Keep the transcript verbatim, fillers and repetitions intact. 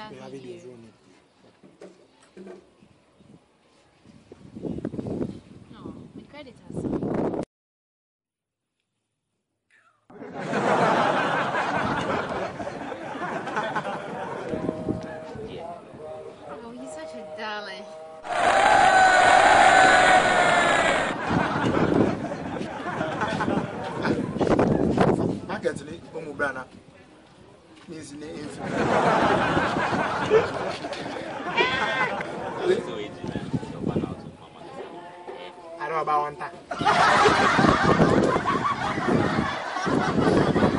We have videos on it. No, my credit has. Oh, he's such a darling. Actually, Umubrana means in the infant. I know about one time.